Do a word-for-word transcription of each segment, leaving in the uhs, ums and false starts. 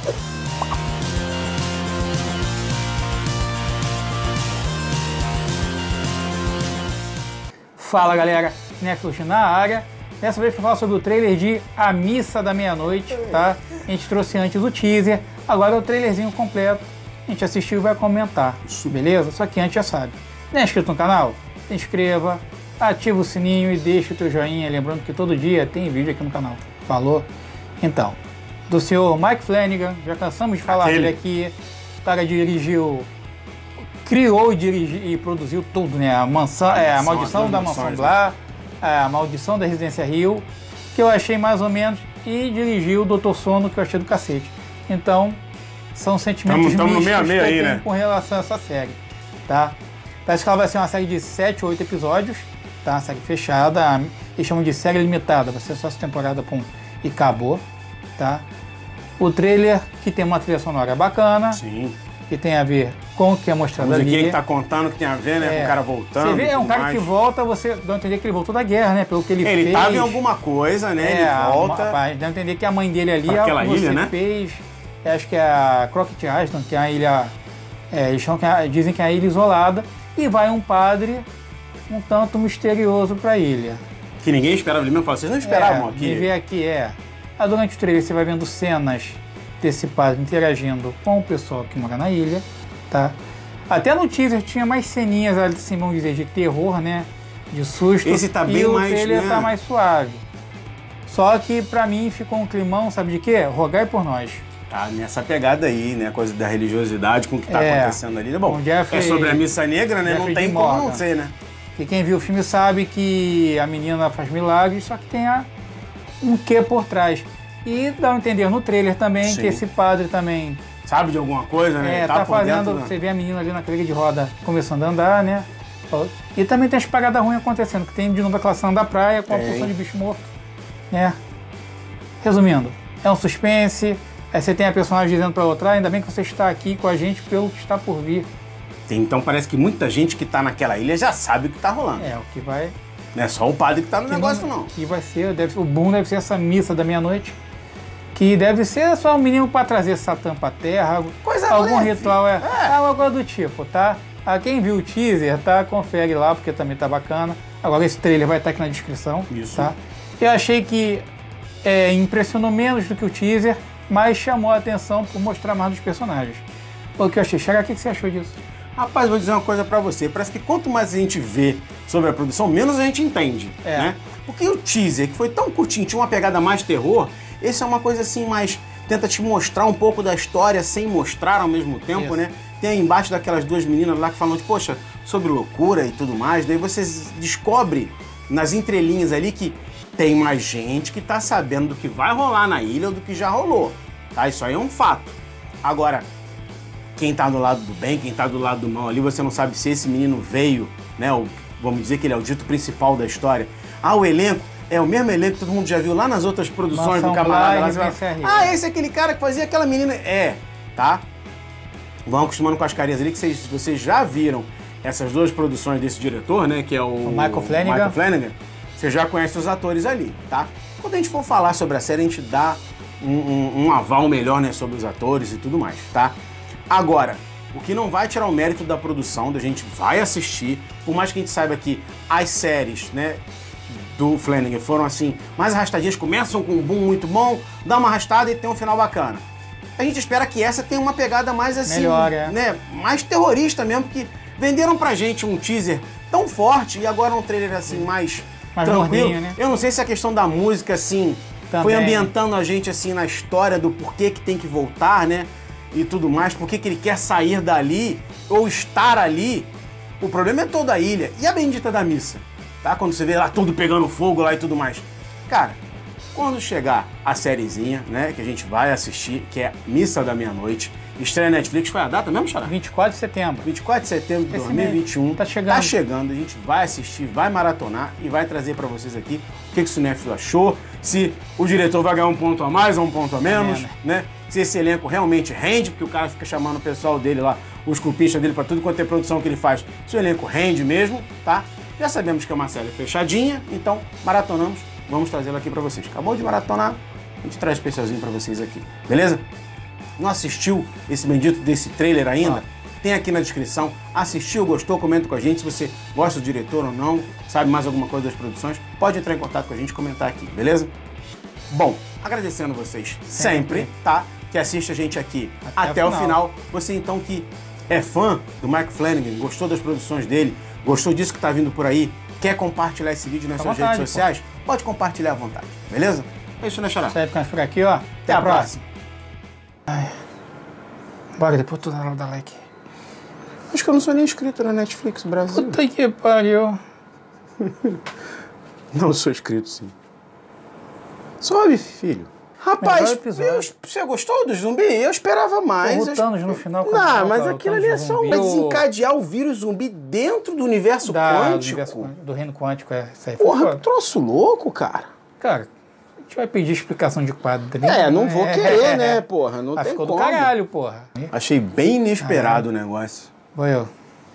Fala galera, Cinéfilos na área. Dessa vez para falar sobre o trailer de A Missa da Meia-Noite, tá? A gente trouxe antes o teaser, agora é o trailerzinho completo. A gente assistiu e vai comentar, beleza? Só que antes já sabe. Não é inscrito no canal? Se inscreva, ativa o sininho e deixa o teu joinha, lembrando que todo dia tem vídeo aqui no canal. Falou? Então, do senhor Mike Flanagan, já cansamos de falar Aquele. dele aqui. O cara dirigiu, criou e dirigiu e produziu tudo, né? A mansão, é, a maldição da Mansão Blah, a maldição da Residência Hill, que eu achei mais ou menos, e dirigiu o doutor Sono, que eu achei do cacete. Então, são sentimentos tamo, tamo mistos meio a meio que eu aí, tenho né? com relação a essa série, tá? Parece que ela vai ser uma série de sete ou oito episódios, tá? Uma série fechada, eles chamam de série limitada, vai ser só essa temporada, pum, e acabou, tá? O trailer, que tem uma trilha sonora bacana, Sim. que tem a ver com o que é mostrado Mas ali. aqui ele tá contando que tem a ver, né? É. Com o cara voltando. Você vê, é um tudo cara mais. que volta, você dá a entender que ele voltou da guerra, né? Pelo que ele, Ele fez. tava em alguma coisa, né? É, ele volta. Uma, dá a entender que a mãe dele ali Pra é o aquela que você ilha, né? fez. Acho que é a Crockett Island, que é a ilha. É, eles chamam que é- dizem que é a ilha isolada. E vai um padre um tanto misterioso pra ilha. Que ninguém esperava. Ele mesmo falou, vocês não esperavam é, aqui. Me ver aqui, é. Ah, durante o trailer você vai vendo cenas desse padre interagindo com o pessoal que mora na ilha, tá? Até no teaser tinha mais ceninhas, assim, vamos dizer, de terror, né? De susto. Esse tá bem e o mais, trailer né? tá mais suave. Só que pra mim ficou um climão, sabe de quê? Rogai por nós. Tá nessa pegada aí, né? Coisa da religiosidade com o que tá É. acontecendo ali. Bom, Com Jeffrey- é sobre a missa negra, né? Jeffrey Não tem Dean como Morgan. não ser, né? E quem viu o filme sabe que a menina faz milagres, só que tem a, um quê por trás. E dá a entender no trailer também Sim. que esse padre também Sabe de alguma coisa, né? é, Ele tá, por fazendo. dentro, né? Você vê a menina ali na cadeira de roda começando a andar, né? E também tem as paradas ruins acontecendo, que tem de novo aquela cena da praia com a Tem. porção de bicho morto. Né? Resumindo, é um suspense. Aí você tem a personagem dizendo pra outra, "Ah, ainda bem que você está aqui com a gente pelo que está por vir." Então parece que muita gente que tá naquela ilha já sabe o que tá rolando. É, o que vai. Não é só o padre que tá no que negócio, não. Que vai ser, deve, o boom deve ser essa missa da meia-noite. Que deve ser só um menino pra trazer Satã pra terra. Coisa algum leve. ritual, é, É. algo agora do tipo, tá? Ah, quem viu o teaser, tá? Confere lá, porque também tá bacana. Agora esse trailer vai estar aqui na descrição. Isso. Tá? Eu achei que é, impressionou menos do que o teaser, mas chamou a atenção por mostrar mais dos personagens. O que eu achei. Chega, o que você achou disso? Rapaz, vou dizer uma coisa pra você. Parece que quanto mais a gente vê sobre a produção, menos a gente entende, É. né? Porque o teaser, que foi tão curtinho, tinha uma pegada mais terror, esse é uma coisa assim mais... Tenta te mostrar um pouco da história sem mostrar ao mesmo tempo, Isso. né? Tem aí embaixo daquelas duas meninas lá que falam de, poxa, sobre loucura e tudo mais. Daí você descobre nas entrelinhas ali que tem mais gente que tá sabendo do que vai rolar na ilha ou do que já rolou, tá? Isso aí é um fato. Agora, quem tá do lado do bem, quem tá do lado do mal ali, você não sabe se esse menino veio, né? O, vamos dizer que ele é o dito principal da história. Ah, o elenco é o mesmo elenco que todo mundo já viu lá nas outras produções Mansão do Camarada. Blah Lá, e você vai- Residência Hill. ah, esse é aquele cara que fazia aquela menina. É, tá? Vão acostumando com as carinhas ali, que vocês, vocês já viram essas duas produções desse diretor, né? Que é o, O Michael Flanagan. Michael Flanagan. Você já conhece os atores ali, tá? Quando a gente for falar sobre a série, a gente dá um, um, um aval melhor, né? Sobre os atores e tudo mais, tá? Agora, o que não vai tirar o mérito da produção, da gente vai assistir, por mais que a gente saiba que as séries, né? Do Flanagan foram assim, mais arrastadinhas, começam com um boom muito bom, dá uma arrastada e tem um final bacana. A gente espera que essa tenha uma pegada mais assim, Melhor, é. né, mais terrorista mesmo, porque venderam pra gente um teaser tão forte e agora um trailer assim mais, Mais tranquilo. gordinho, né? Eu não sei se a questão da música assim Também. foi ambientando a gente assim na história do porquê que tem que voltar, né, e tudo mais, porquê que ele quer sair dali ou estar ali. O problema é toda a ilha e a bendita da missa. Tá? Quando você vê lá tudo pegando fogo lá e tudo mais. Cara, quando chegar a sériezinha, né, que a gente vai assistir, que é Missa da Meia-Noite, estreia na Netflix, foi a data mesmo, Xará? vinte e quatro de setembro. vinte e quatro de setembro de Esse dois mil e vinte e um. mês. Tá chegando. Tá chegando, a gente vai assistir, vai maratonar e vai trazer pra vocês aqui o que, que o Cinéfilo achou, se o diretor vai ganhar um ponto a mais ou um ponto a menos, menos. né? Se esse elenco realmente rende, porque o cara fica chamando o pessoal dele lá, os culpistas dele pra tudo quanto é produção que ele faz, se o elenco rende mesmo, tá? Já sabemos que é uma série fechadinha, então maratonamos, vamos trazê-la aqui pra vocês. Acabou de maratonar, a gente traz especialzinho pra vocês aqui, beleza? não assistiu esse bendito desse trailer ainda, ah. tem aqui na descrição. Assistiu, gostou, comenta com a gente se você gosta do diretor ou não, sabe mais alguma coisa das produções, pode entrar em contato com a gente e comentar aqui, beleza? Bom, agradecendo vocês sempre, sempre tá? Que assiste a gente aqui até, até o final. final. Você então que é fã do Mike Flanagan, gostou das produções dele, gostou disso que tá vindo por aí, quer compartilhar esse vídeo nas suas redes sociais, pô. Pode compartilhar à vontade, beleza? É isso, né, Xará? Isso aí, ficamos por aqui, ó. Até, Até a próxima. próxima. Ai. Bora, depois tu dá like. Acho que eu não sou nem inscrito na Netflix Brasil. Puta que pariu. Não sou inscrito, sim. Sobe, filho. Rapaz, eu, você gostou do zumbi? Eu esperava mais. Pô, o Thanos no final. Não, mas aquilo ali é só um desencadear o vírus zumbi dentro do universo da, quântico. Do, universo, do reino quântico, é. Isso aí. Porra, que troço louco, cara. Cara, a gente vai pedir explicação de quadro. É, não vou querer, é, né, porra? Não ah, tem ficou como. do caralho, porra. Achei bem inesperado ah, é. o negócio. Foi eu.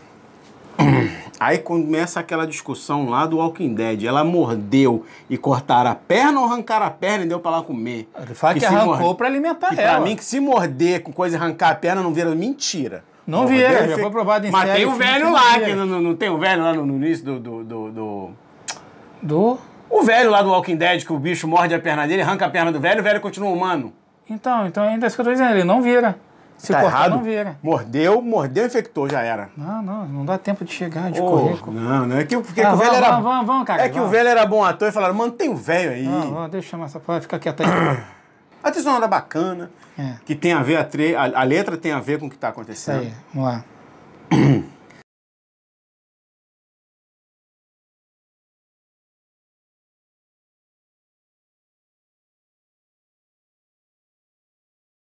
Aí começa aquela discussão lá do Walking Dead. Ela mordeu e cortaram a perna ou arrancaram a perna e deu pra lá comer? Ele fala que, que arrancou morde... pra alimentar que ela. Pra mim, que se morder com coisa e arrancar a perna não vira mentira. Não vira, já foi provado em Mas série. Mas tem o velho lá, que não, não, não tem o velho lá no, no início do, do, do, do... Do? O velho lá do Walking Dead, que o bicho morde a perna dele, arranca a perna do velho, o velho continua humano. Então, então ainda é isso que eu tô dizendo, ele não vira. Se tá cortar, errado. não vira. Mordeu, mordeu, infectou, já era. Não, não, não dá tempo de chegar, de oh, correr. Não, não, é que, porque ah, que o velho vamos, era... Vamos, vamos, vamos, cara. É que vamos. o velho era bom ator e falaram, mantém o velho aí. Não, não, deixa eu chamar essa palavra, fica quieto aí. A trilha sonora bacana, é. que tem a ver, a, tre... a, a letra tem a ver com o que tá acontecendo. Isso aí, vamos lá.